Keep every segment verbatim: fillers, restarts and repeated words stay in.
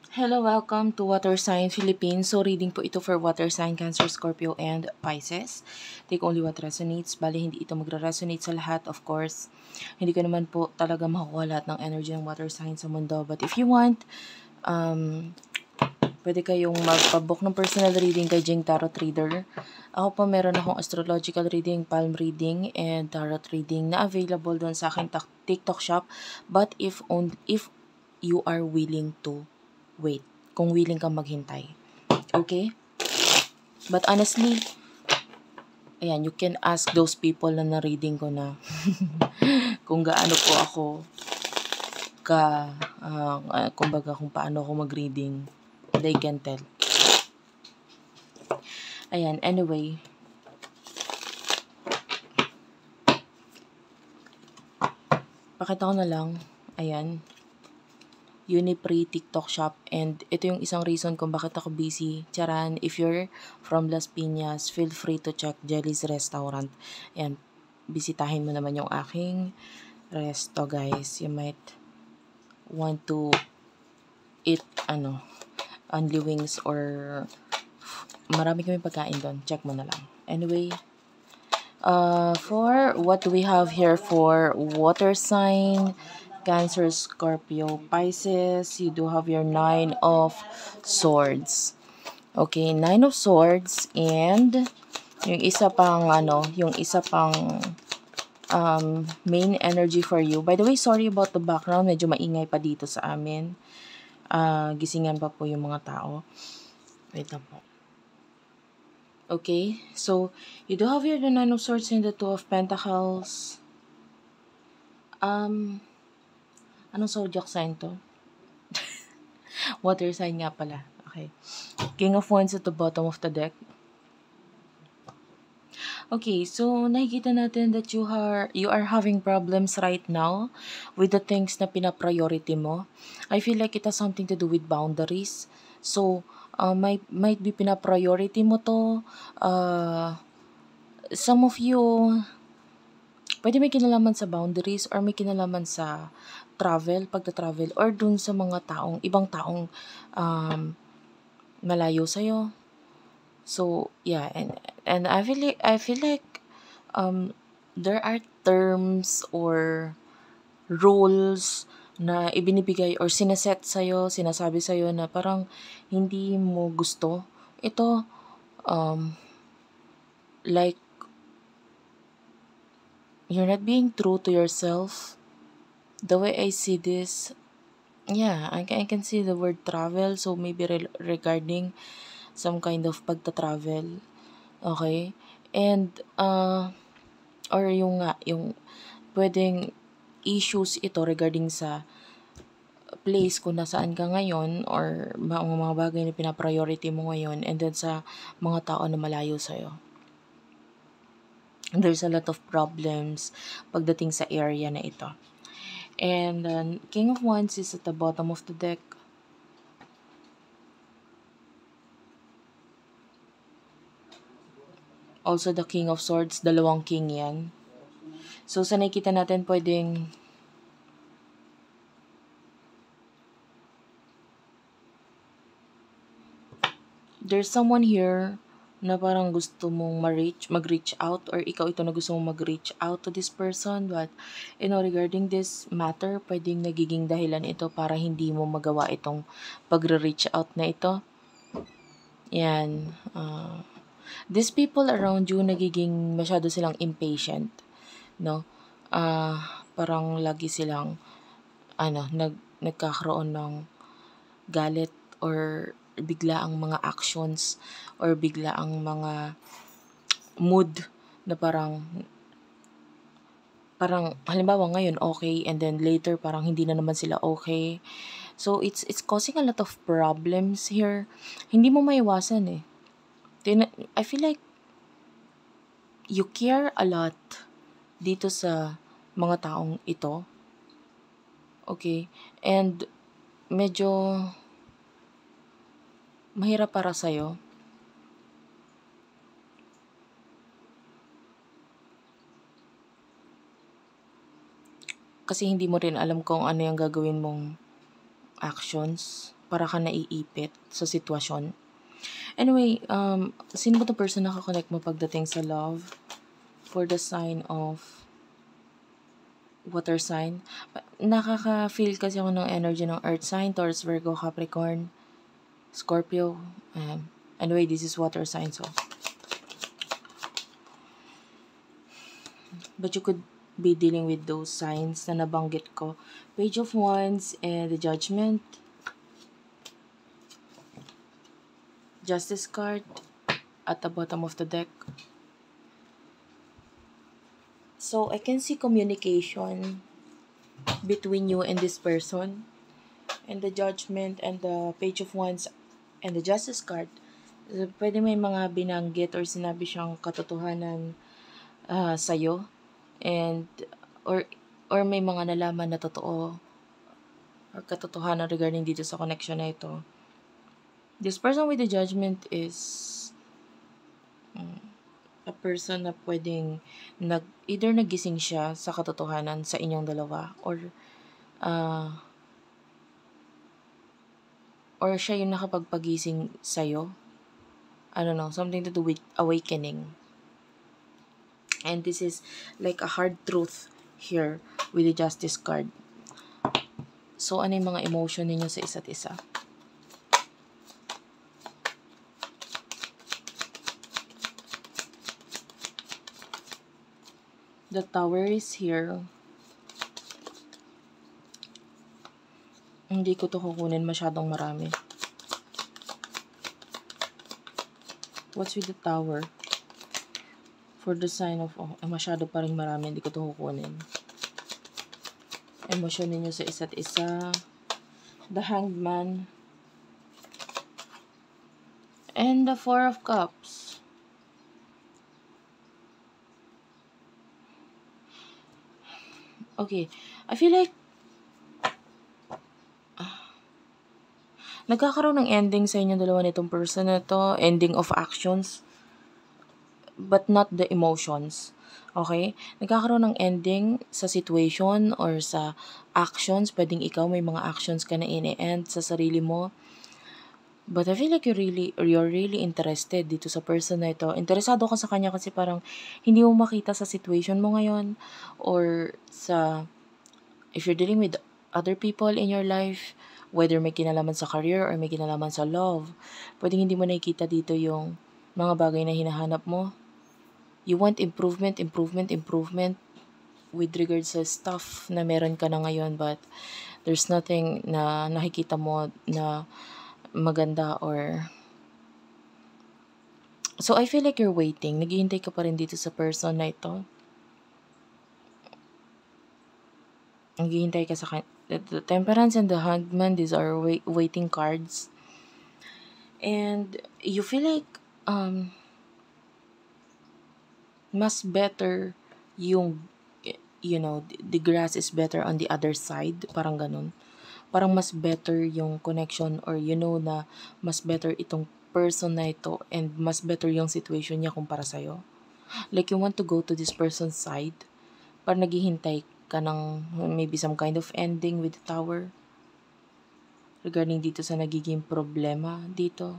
Hello, welcome to Water Sign Philippines. So, reading po ito for Water Sign, Cancer, Scorpio, and Pisces. Take only what resonates. Bali, hindi ito magre-resonate sa lahat, of course. Hindi ko naman po talaga makukuha lahat ng energy ng water sign sa mundo. But if you want, um, pwede kayong magpabook ng personal reading kay Jing Tarot Reader. Ako po meron akong astrological reading, palm reading, and tarot reading na available doon sa aking TikTok shop. But if on, if you are willing to wait, kung willing kang maghintay. Okay? But honestly, ayan, you can ask those people na na-reading ko na kung gaano po ako ka, uh, uh, kumbaga kung paano ako mag-reading. They can tell. Ayan, anyway. Pakita ko na lang. Ayan. Unipree TikTok shop, and ito yung isang reason kung bakit ako busy. Charan, if you're from Las Piñas, feel free to check Jelly's Restaurant. Ayan, bisitahin mo naman yung aking resto, guys. You might want to eat, ano, only wings or marami kami pagkain doon. Check mo na lang. Anyway, uh, for what do we have here for water sign, Cancer, Scorpio, Pisces, you do have your Nine of Swords. Okay, Nine of Swords, and yung isa pang, ano, yung isa pang um, main energy for you. By the way, sorry about the background. Medyo maingay pa dito sa amin. Uh, gisingan pa po yung mga tao. Wait lang po. Okay, so you do have here the Nine of Swords and the Two of Pentacles. Um, anong zodiac sign to? Water sign nga pala. Okay. King of Wands at the bottom of the deck. Okay, so nakikita natin that you are you are having problems right now with the things na pina-priority mo. I feel like it has something to do with boundaries. So, uh, might might be pina-priority mo to. Uh, some of you pwede may kinalaman sa boundaries or may kinalaman sa travel, pagta-travel, or dun sa mga taong, ibang taong um, malayo sa'yo. So, yeah, and and I feel like, I feel like um, there are terms or rules na ibinibigay or sineset sa'yo, sinasabi sa'yo na parang hindi mo gusto. Ito, um, like, you're not being true to yourself. The way I see this, yeah, I can, I can see the word travel. So, maybe re- regarding some kind of pagta-travel. Okay? And, uh, or yung nga, yung pwedeng issues ito regarding sa place kung nasaan ka ngayon or mga, mga bagay na pinapriority mo ngayon, and then sa mga tao na malayo sa'yo. There's a lot of problems pagdating sa area na ito. And uh, King of Wands is at the bottom of the deck. Also the King of Swords, dalawang king yan. So sa nakikita natin pwedeng there's someone here na parang gusto mong ma-reach, mag-reach out, or ikaw ito na gusto mong mag-reach out to this person, but you know, regarding this matter, pwedeng nagiging dahilan ito para hindi mo magawa itong pagre-reach out na ito. Yan. Uh, these people around you, nagiging masyado silang impatient, no? Uh, parang lagi silang, ano, nag, nagkakaroon ng galit or bigla ang mga actions or bigla ang mga mood na parang parang halimbawa ngayon okay, and then later parang hindi na naman sila okay. So it's it's causing a lot of problems here. Hindi mo maiwasan eh. Tina- I feel like you care a lot dito sa mga taong ito. Okay? And medyo mahirap para sa'yo. Kasi hindi mo rin alam kung ano yung gagawin mong actions. para ka naiipit sa sitwasyon. Anyway, um, sino ba itong person na kakonect mo pagdating sa love? For the sign of water sign. Nakaka-feel kasi ako ng energy ng earth sign, Taurus, Virgo, Capricorn, Scorpio. Um, anyway, this is water sign, so. But you could be dealing with those signs na nabanggit ko. Page of Wands and the Judgment. Justice card at the bottom of the deck. So, I can see communication between you and this person. And the Judgment and the Page of Wands and the Justice card. So, pwede may mga binanggit or sinabi siyang katotohanan uh, sa'yo. And, or, or may mga nalaman na totoo or katotohanan regarding dito sa connection na ito. This person with the Judgment is um, a person na pwedeng nag, either nagising siya sa katotohanan sa inyong dalawa or uh, or siya yung nakapagpagising sa'yo. I don't know, something to do with awakening. And this is like a hard truth here with the Justice card. So, ano yung mga emotion ninyo sa isa't isa? The Tower is here. Hindi ko to kukunin, masyadong marami. What's with the Tower? For the sign of, oh, eh, masyado pa rin marami, hindi ko to kukunin. Emosyon ninyo sa isa't isa. The Hanged Man. And the Four of Cups. Okay, I feel like nagkakaroon ng ending sa inyo dalawa nitong person na to, ending of actions, but not the emotions. Okay? Nagkakaroon ng ending sa situation or sa actions. Pwedeng ikaw may mga actions ka na ini-end sa sarili mo. But I feel like you're really, you're really interested dito sa person na ito. Interesado ka sa kanya kasi parang hindi mo makita sa situation mo ngayon or sa, if you're dealing with other people in your life, whether may kinalaman sa career or may kinalaman sa love, pwedeng hindi mo nakikita dito yung mga bagay na hinahanap mo. You want improvement, improvement, improvement with regards sa stuff na meron ka na ngayon, but there's nothing na nakikita mo na maganda or... So, I feel like you're waiting. Naghihintay ka pa rin dito sa person na ito. Naghihintay ka sa... The Temperance and the Hanged Man, these are wait, waiting cards. And you feel like um mas better yung, you know, the grass is better on the other side. Parang ganun. Parang mas better yung connection or you know na mas better itong person na ito and mas better yung situation niya kumpara sa'yo. Like you want to go to this person's side. Parang naghihintay ka ng maybe some kind of ending with the Tower regarding dito sa nagiging problema dito.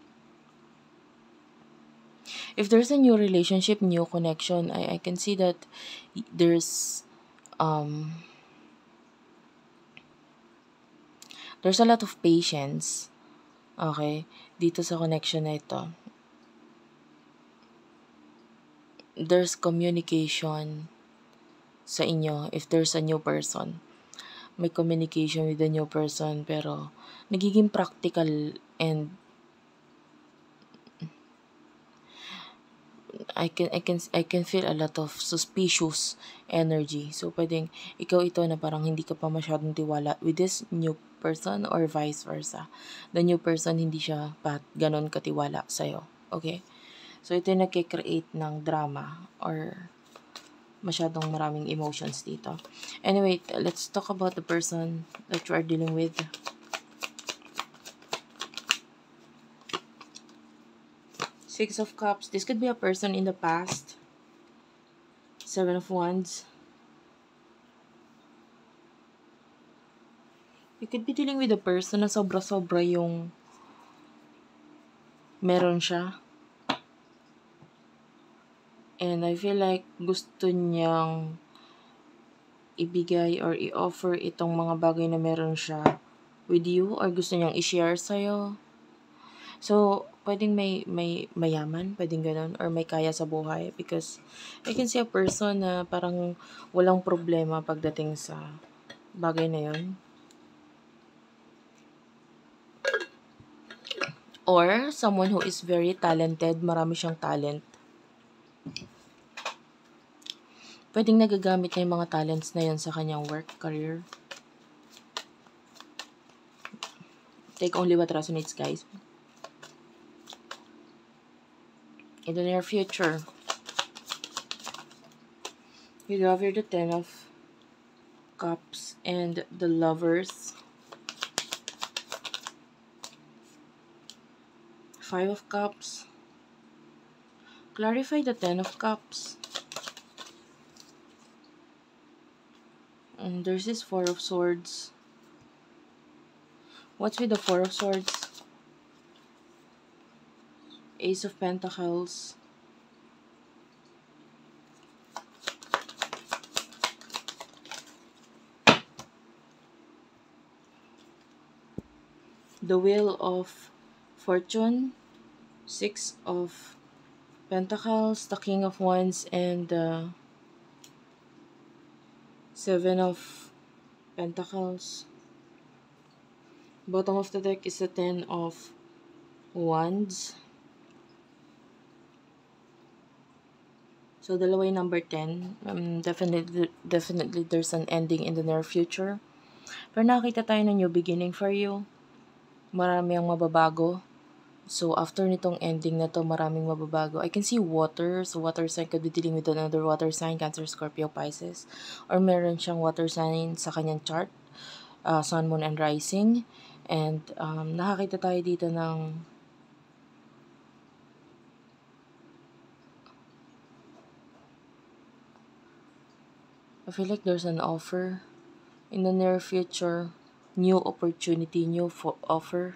If there's a new relationship, new connection, I, I can see that there's um there's a lot of patience, okay, dito sa connection na ito. There's communication sa inyo if there's a new person. May communication with the new person pero nagiging practical and I can I can I can feel a lot of suspicious energy. So pwedeng ikaw ito na parang hindi ka pa masyadong tiwala with this new person or vice versa. The new person hindi siya pa ganon katiwala sa'yo. Okay? So ito yung nagkikreate ng drama or masyadong maraming emotions dito. Anyway, let's talk about the person that you are dealing with. Six of Cups. This could be a person in the past. Seven of Wands. You could be dealing with a person na sobra-sobra yung meron siya. And I feel like gusto niyang ibigay or i-offer itong mga bagay na meron siya with you, or gusto niyang i-share sa'yo. So, pwedeng may, may mayaman, pwedeng ganun, or may kaya sa buhay. Because I can see a person na parang walang problema pagdating sa bagay na yun. Or someone who is very talented, marami siyang talent. Pwedeng nagagamit niya yung mga talents na yun sa kanyang work, career. Take only what resonates, guys. In the near future, you have here the Ten of Cups and the Lovers. Five of Cups. Clarify the Ten of Cups. And there's this Four of Swords. What's with the Four of Swords? Ace of Pentacles. The Wheel of Fortune. Six of Pentacles. The King of Wands and the Seven of Pentacles. Bottom of the deck is the Ten of Wands. So, dalawa yung number ten. Um, definitely, definitely there's an ending in the near future. Pero nakita tayo ng new beginning for you. Marami ang mababago. So, after nitong ending na to, maraming mababago. I can see water. So, water sign could be dealing with another water sign, Cancer, Scorpio, Pisces. Or meron siyang water sign sa kanyang chart. Uh, Sun, Moon, and Rising. And um, nakakita tayo dito ng I feel like there's an offer in the near future, new opportunity, new offer.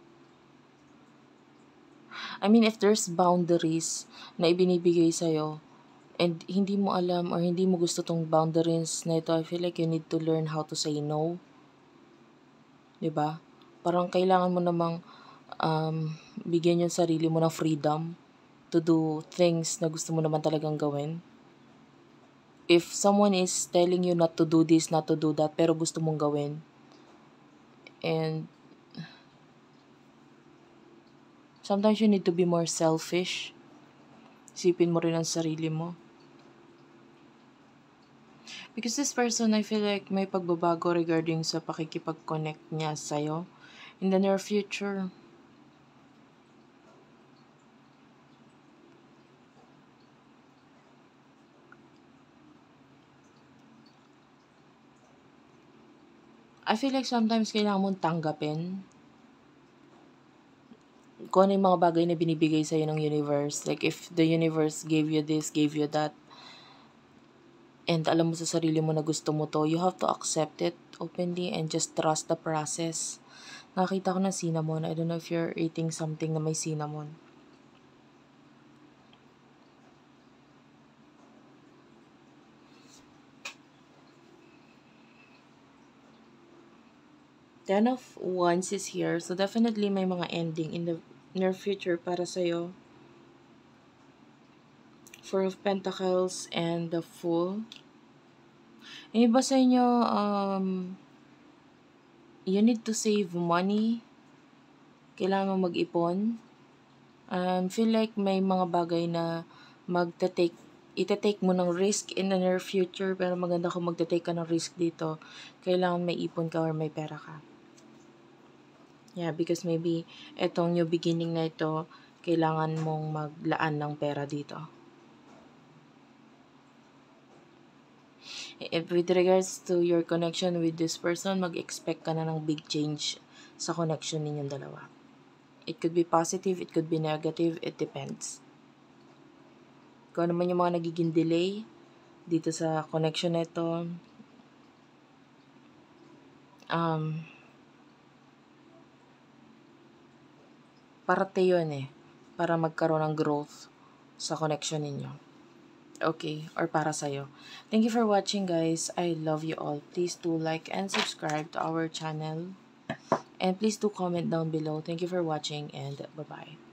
I mean, if there's boundaries na ibinibigay sa'yo, and hindi mo alam or hindi mo gusto tong boundaries na ito, I feel like you need to learn how to say no. Diba? Parang kailangan mo namang um, bigyan yung sarili mo ng freedom to do things na gusto mo naman talagang gawin. If someone is telling you not to do this, not to do that, pero gusto mong gawin, and sometimes you need to be more selfish. Isipin mo rin ang sarili mo. Because this person, I feel like may pagbabago regarding sa pakikipag-connect niya sa'yo in the near future. I feel like sometimes kailangan mong tanggapin kung ano yung mga bagay na binibigay sa'yo ng universe. Like, if the universe gave you this, gave you that, and alam mo sa sarili mo na gusto mo to, you have to accept it openly and just trust the process. Nakita ko na cinnamon. I don't know if you're eating something na may cinnamon. Ten of Wands is here. So, definitely may mga ending in the near future para sa'yo. Four of Pentacles and the Fool. Yung iba sa inyo, um, you need to save money. Kailangan mo mag-ipon. Um, feel like may mga bagay na magta-take, ita-take mo ng risk in the near future, pero maganda kung magta-take ka ng risk dito. Kailangan may ipon ka or may pera ka. Yeah, because maybe etong new beginning na ito, kailangan mong maglaan ng pera dito. If with regards to your connection with this person, mag-expect ka na ng big change sa connection ninyong dalawa. It could be positive, it could be negative, it depends. Kung ano man yung mga nagiging delay dito sa connection nito, um, parte yun eh. Para magkaroon ng growth sa connection ninyo. Okay, or para sa'yo. Thank you for watching, guys. I love you all. Please do like and subscribe to our channel. And please do comment down below. Thank you for watching and bye-bye.